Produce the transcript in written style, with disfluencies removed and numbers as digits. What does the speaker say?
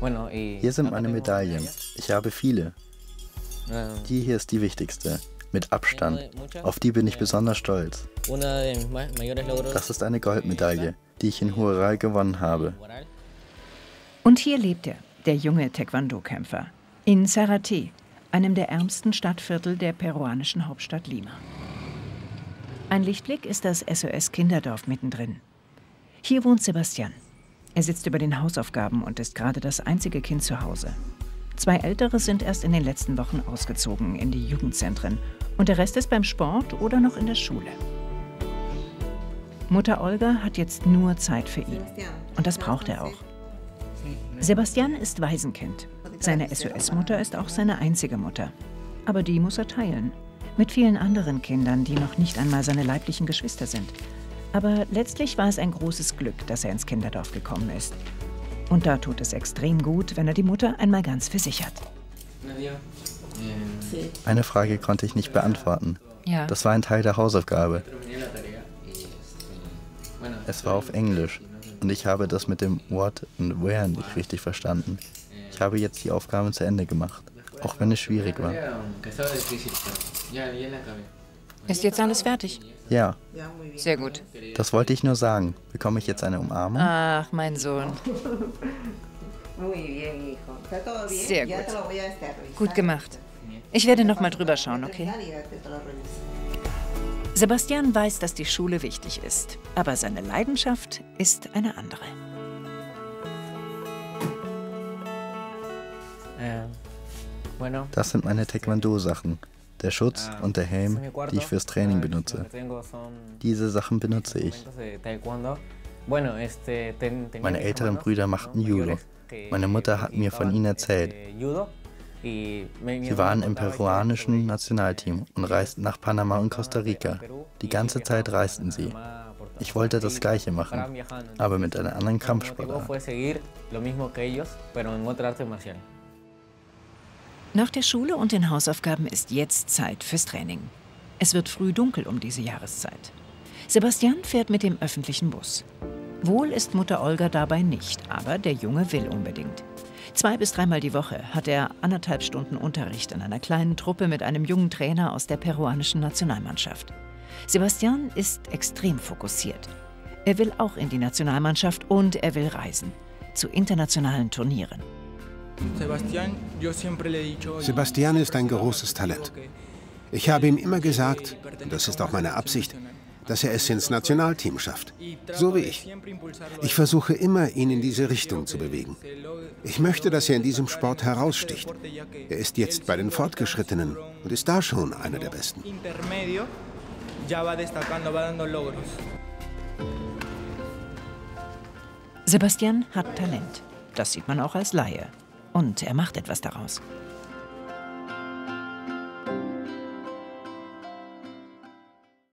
Hier sind meine Medaillen. Ich habe viele. Die hier ist die wichtigste. Mit Abstand. Auf die bin ich besonders stolz. Das ist eine Goldmedaille, die ich in Huaral gewonnen habe. Und hier lebt er, der junge Taekwondo-Kämpfer. In Zárate, einem der ärmsten Stadtviertel der peruanischen Hauptstadt Lima. Ein Lichtblick ist das SOS-Kinderdorf mittendrin. Hier wohnt Sebastián. Er sitzt über den Hausaufgaben und ist gerade das einzige Kind zu Hause. 2 Ältere sind erst in den letzten Wochen ausgezogen in die Jugendzentren. Und der Rest ist beim Sport oder noch in der Schule. Mutter Olga hat jetzt nur Zeit für ihn. Und das braucht er auch. Sebastián ist Waisenkind. Seine SOS-Mutter ist auch seine einzige Mutter. Aber die muss er teilen. Mit vielen anderen Kindern, die noch nicht einmal seine leiblichen Geschwister sind. Aber letztlich war es ein großes Glück, dass er ins Kinderdorf gekommen ist. Und da tut es extrem gut, wenn er die Mutter einmal ganz für sich hat. Eine Frage konnte ich nicht beantworten. Ja. Das war ein Teil der Hausaufgabe. Es war auf Englisch und ich habe das mit dem What und Where nicht richtig verstanden. Ich habe jetzt die Aufgaben zu Ende gemacht, auch wenn es schwierig war. Ist jetzt alles fertig? Ja. Sehr gut. Das wollte ich nur sagen. Bekomme ich jetzt eine Umarmung? Ach, mein Sohn. Sehr gut. Gut gemacht. Ich werde noch mal drüber schauen, okay? Sebastián weiß, dass die Schule wichtig ist. Aber seine Leidenschaft ist eine andere. Das sind meine Taekwondo-Sachen. Der Schutz und der Helm, die ich fürs Training benutze. Diese Sachen benutze ich. Meine älteren Brüder machten Judo. Meine Mutter hat mir von ihnen erzählt. Sie waren im peruanischen Nationalteam und reisten nach Panama und Costa Rica. Die ganze Zeit reisten sie. Ich wollte das Gleiche machen, aber mit einer anderen Kampfsportart. Nach der Schule und den Hausaufgaben ist jetzt Zeit fürs Training. Es wird früh dunkel um diese Jahreszeit. Sebastián fährt mit dem öffentlichen Bus. Wohl ist Mutter Olga dabei nicht, aber der Junge will unbedingt. 2- bis 3-mal die Woche hat er 1,5 Stunden Unterricht in einer kleinen Truppe mit einem jungen Trainer aus der peruanischen Nationalmannschaft. Sebastián ist extrem fokussiert. Er will auch in die Nationalmannschaft und er will reisen. Zu internationalen Turnieren. Sebastián ist ein großes Talent. Ich habe ihm immer gesagt, und das ist auch meine Absicht, dass er es ins Nationalteam schafft. So wie ich. Ich versuche immer, ihn in diese Richtung zu bewegen. Ich möchte, dass er in diesem Sport heraussticht. Er ist jetzt bei den Fortgeschrittenen und ist da schon einer der Besten. Sebastián hat Talent. Das sieht man auch als Laie. Und er macht etwas daraus.